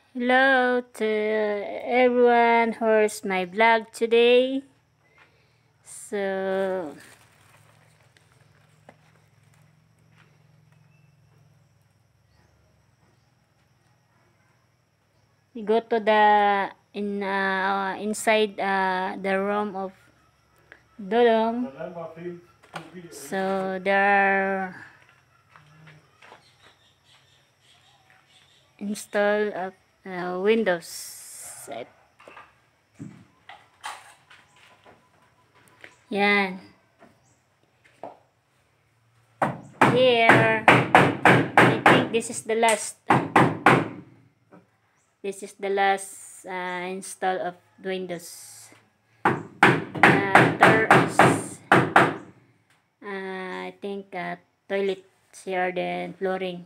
Hello to everyone who's my vlog today. So we go to the inside the room of Dolong. So there are install of Windows set. Yan. Here, I think this is the last. This is the last install of Windows. There is I think toilet here, then flooring.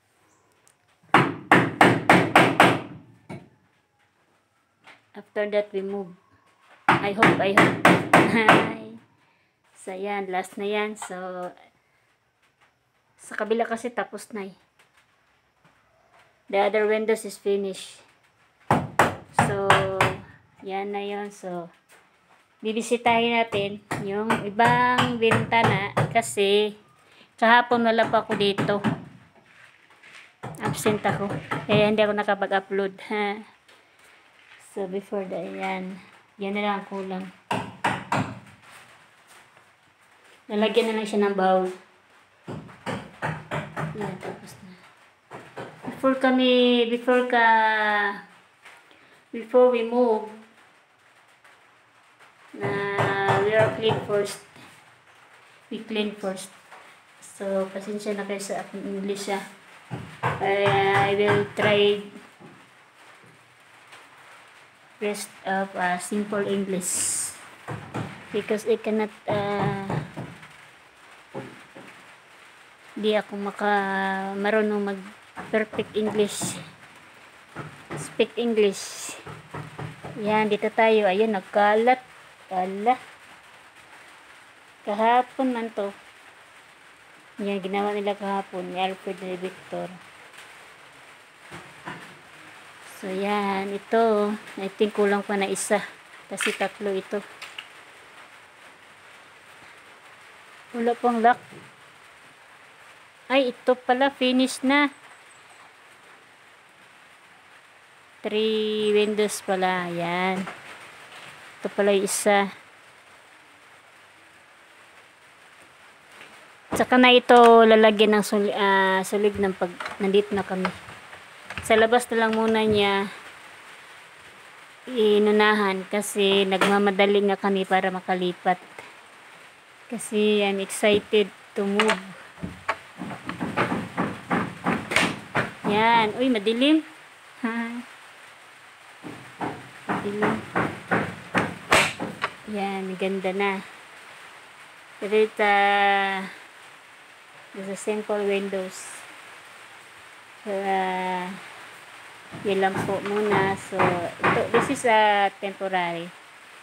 After that we move. I hope. So yan, last na yan. So sa kabila kasi tapos na eh. The other windows is finished. So yan na yun. So bibisitahin natin yung ibang bintana kasi kahapon wala pa ako dito. Absent ako. Kaya hindi ako nakapag-upload. So before that, yan na lang ang kulang. Lalagyan na lang siya ng bowl. Yan, tapos na. Before we move, we are clean first. We clean first. So, pasensya na kayo sa aking English I will try rest of simple English because I cannot di ako marunong mag perfect English, speak English. Yan, dito tayo. Ayun, nagkalat. Ala, kahapon man to. Yan, ginawa nila kahapon ni Alfred ni Victor. So yan, ito I think kulang pa na isa kasi tatlo ito. Wala pang lock. Ay, ito pala finish na. 3 windows pala. Yan, ito pala yung isa. Saka na ito lalagyan ng sulig ng pag nandito na kami. Sa labas na lang muna niya inunahan kasi nagmamadali nga kami para makalipat. Kasi I'm excited to move. Yan. Uy, madilim. Madilim. Yan, ganda na. Dito there's a simple windows. So, yun lang po muna. So, this is temporary.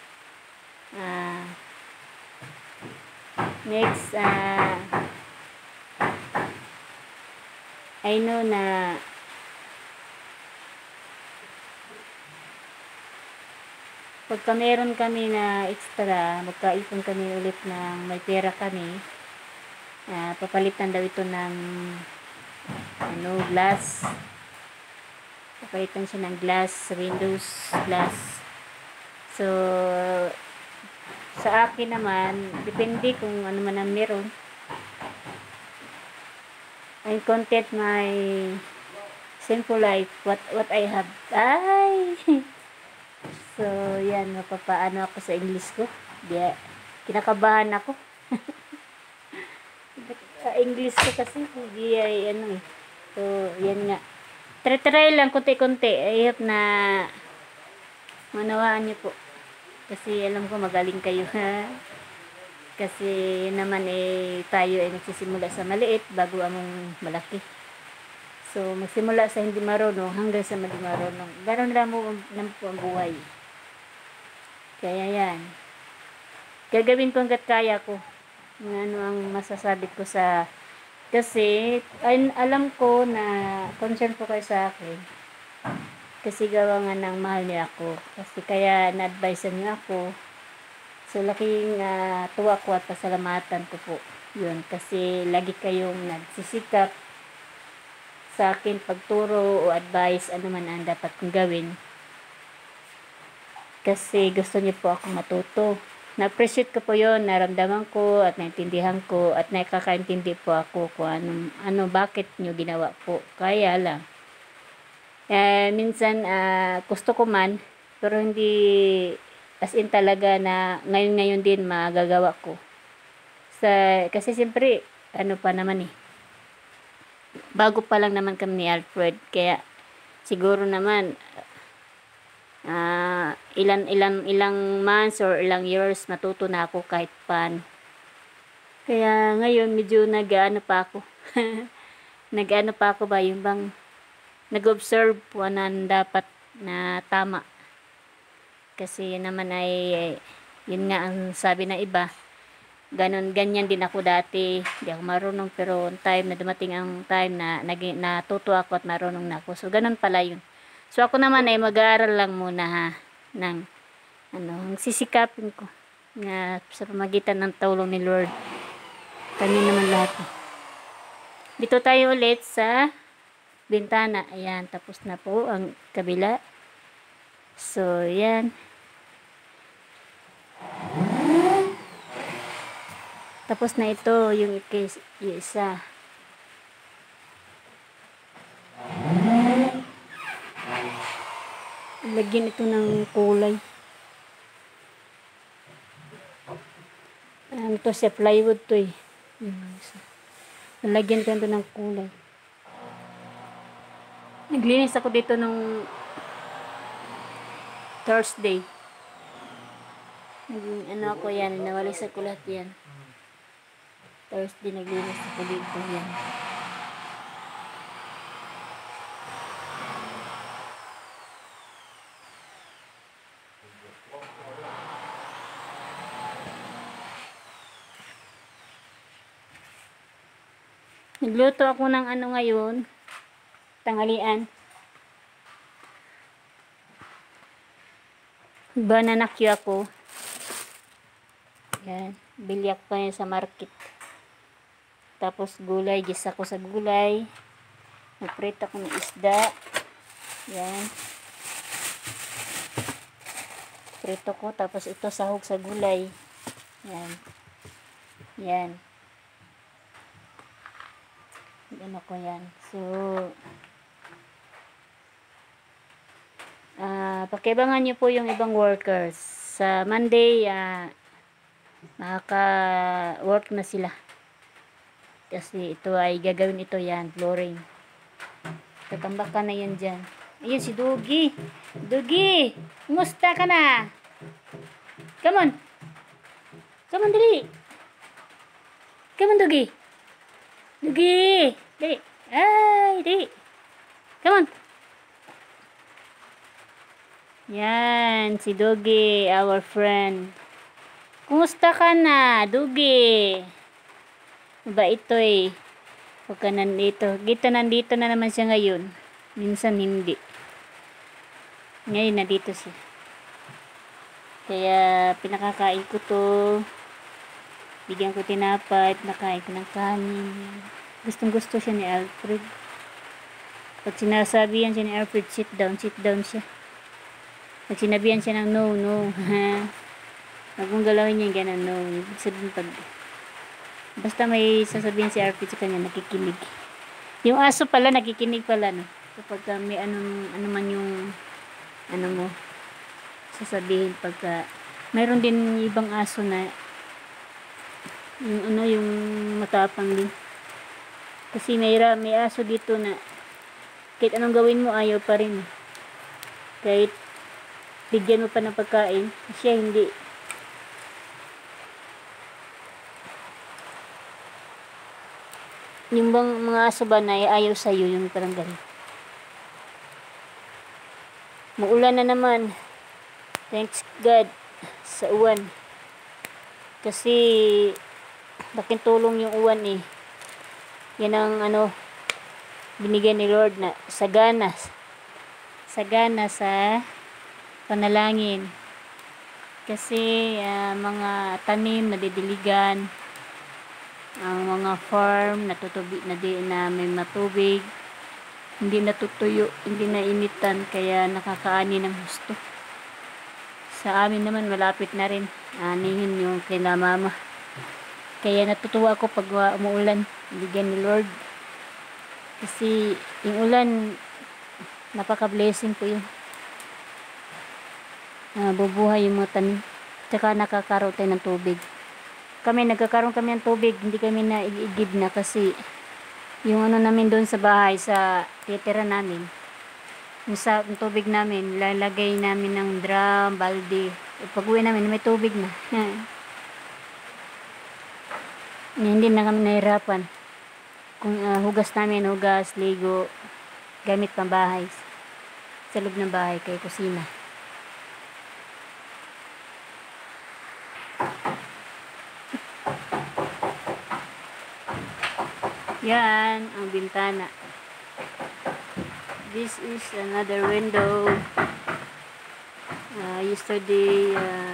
Next, I know na pagka meron kami na extra, magkaipon kami ulit ng may pera kami, papalitan daw ito ng glass. Papalitan siya ng glass, windows glass. So sa akin naman, depende kung ano man ang meron. I'm content my simple life, what I have. Ay! So yan, mapapaano ako sa English ko. Kinakabahan ako. English ko kasi hindi ay So yan nga, try lang kunti-kunti. I hope na manawaan niyo po kasi alam ko magaling kayo kasi naman tayo ay nagsisimula sa maliit bago among malaki. So magsimula sa hindi marunong hanggang sa mali marunong. Ganon lang po ang buhay. Kaya yan, gagawin ko hanggat kaya ko. Ano ang masasabi ko kasi alam ko na concern po kayo sa akin. Kasi gawa nga ng mahal niya ako. Kasi kaya na-advise niya ako. So, laking tuwa ko at pasalamatan ko po. Yun, kasi lagi kayong nagsisikap sa akin pagturo o advice, ano man ang dapat kong gawin. Kasi gusto niyo po akong matuto. Na-appreciate ko po yun, naramdaman ko at naintindihan ko at nakakaintindi po ako kung bakit niyo ginawa po. Kaya lang. Minsan, gusto ko man, pero hindi as in talaga na ngayon din magagawa ko. Kasi siyempre, ano pa naman bago pa lang naman kami ni Alfred, kaya siguro naman ilang months or ilang years matuto na ako kahit paano. Kaya ngayon medyo nag-ano pa ako nag-ano pa ako ba yung bang nag-observe po na dapat na tama. Kasi yun naman ay yun nga ang sabi ng iba, ganyan din ako dati, hindi ako marunong, pero time na dumating ang time na natuto ako at marunong na ako. So ganun pala yun. So ako naman ay mag-aaral lang muna ng sisikapin ko nga sa pamagitan ng tulong ni Lord. Kanya naman lahat. Dito tayo ulit sa bintana. Ayan, tapos na po ang kabila. So, yan. Tapos na ito yung isa. Lagyan ito ng kulay. Ito siya, plywood to eh. Lagyan ko ito ng kulay. Naglinis ako dito nung Thursday. Ako yan, nawalis ako lahat yan. Thursday naglinis ako dito yan. Nagluto ako ng ngayon, tanghalian. Banana Q ako. Yan, bili ako kanya sa market. Tapos gulay, gisa ko sa gulay. Naprito ako ng isda. Yan. Prito ko, tapos ito sahog sa gulay. Yan. Yan. Ano ko yan. So, pakiabangan nyo po yung ibang workers. Sa Monday, makaka-work na sila. Kasi ito ay gagawin ito yan, flooring. Tatambakan na yan dyan. Ayun si Dugi. Dugi! Kumusta ka na? Come on. Come on, dali. Come on, Dugi. Dugi! Dali. Ay, dali. Come on. Yan, si Dugi, our friend. Kumusta ka na, Dugi? Ba ito eh. Huwag ka nandito. Nandito na naman siya ngayon. Minsan hindi. Ngayon nandito siya. Kaya pinakakain ko to. Bigyan ko tinapay at nakain ko ng kanin. Gustong gusto siya ni Alfred. Pag sinasabihan siya ni Alfred, sit down siya. Pag sinabihan siya ng no, wag mong galawin niya yung gano'n, no. Ibig sabihin basta may sasabihin si Alfred sa kanya, nakikinig. Yung aso pala, nakikinig pala, no. Kapag may ano man yung mo sasabihin, pagka mayroon din ibang aso na yung matapang din. Kasi may aso dito na kahit anong gawin mo, ayaw pa rin. Kahit bigyan mo pa ng pagkain, siya hindi. Yung bang mga aso ba na ayaw sa'yo, yung parang ganun. Maulan na naman. Thanks God sa uwan. Kasi laking tulong yung uwan eh. Yan ang binigyan ni Lord na sagana sagana sa panalangin. Kasi mga tanim nadidiligan, ang mga farm natutubi na di na may matubig, hindi natutuyo, hindi na initan, kaya nakakaani ng husto. Sa amin naman malapit na rin anihin yung kina mama. Kaya natutuwa ako pag umuulan, bigyan ni Lord. Kasi yung ulan, napaka-blessing po yun. Bubuhay yung mga tanim. Tsaka nakakaroon tayo ng tubig. Nagkakaroon kami ng tubig, hindi kami naiigib na kasi yung ano namin doon sa bahay, sa titira namin, yung tubig namin, lalagay namin ng drum, balde. Pag uwi namin, may tubig na. Hindi na kami nahirapan. Kung hugas namin, ligo, gamit pang bahay. Sa loob ng bahay, kay kusina. Yan, ang bintana. This is another window. Yesterday,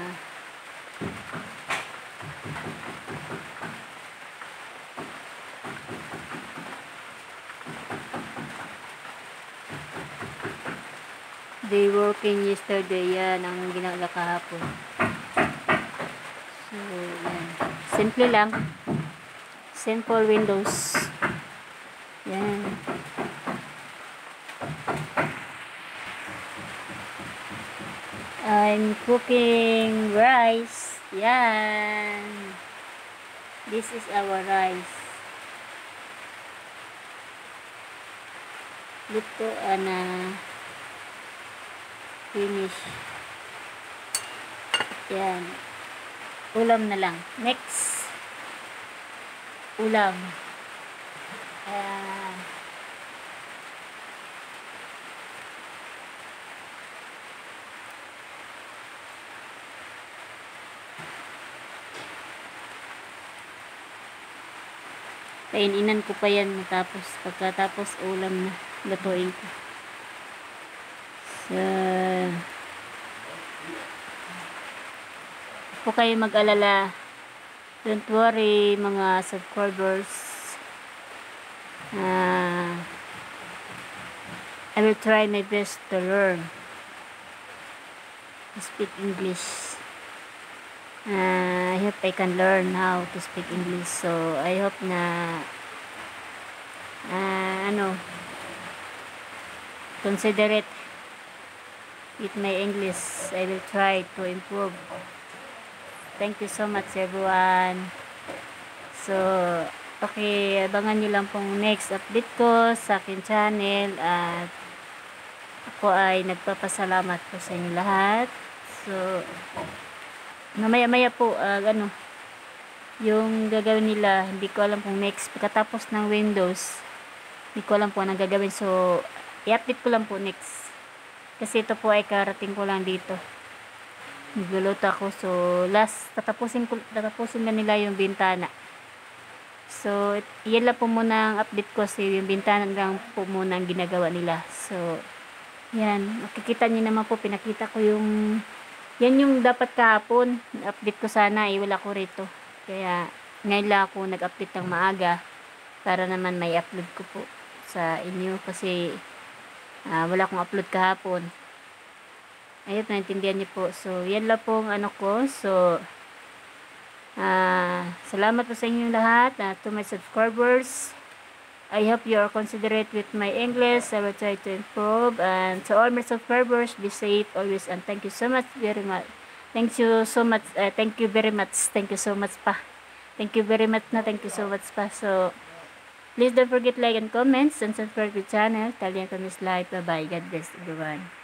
they working yesterday. Yan ang ginagawa kahapon. So, yan. Simple lang. Simple windows. Yan. I'm cooking rice. Yan. This is our rice. Luto na finish. Yan. Ulam na lang. Next. Ulam. Kaininan ko pa yan pagkatapos ulam na lutuin ko. So, po kayo mag-alala. Don't worry mga subscribers. I will try my best to learn to speak English. I hope I can learn how to speak English. So, I hope na consider it with my English. I will try to improve. Thank you so much everyone. So, okay, abangan nyo lang pong next update ko sa akin channel. At ako ay nagpapasalamat po sa inyo lahat. So, mamaya po, yung gagawin nila, hindi ko alam kung next, pagkatapos ng Windows, hindi ko alam po anong gagawin. So, i-update ko lang po next. Kasi ito po ay karating ko lang dito. Nagluluto ako. So, tatapusin na nila yung bintana. So, yan lang po muna ang update ko. Kasi yung bintana lang po muna ang ginagawa nila. So, yan. Makikita nyo naman po, pinakita ko yung yan yung dapat kahapon. Update ko sana, wala ko rito. Kaya, ngayon lang ako nag-update ng maaga para naman may upload ko po sa inyo. Kasi, wala akong upload kahapon. Ayun, naintindihan niyo po. So, yan lang pong ko. So, salamat po sa inyong lahat. To my subscribers, I hope you are considerate with my English. I will try to improve. And to all my subscribers, be safe always. And thank you so much very much. Thank you so much. Thank you very much. Thank you so much pa. Thank you very much na. Thank you so much pa. So, please don't forget like and comments and subscribe to the channel. Talyan Kamis Live. Bye-bye. God bless everyone.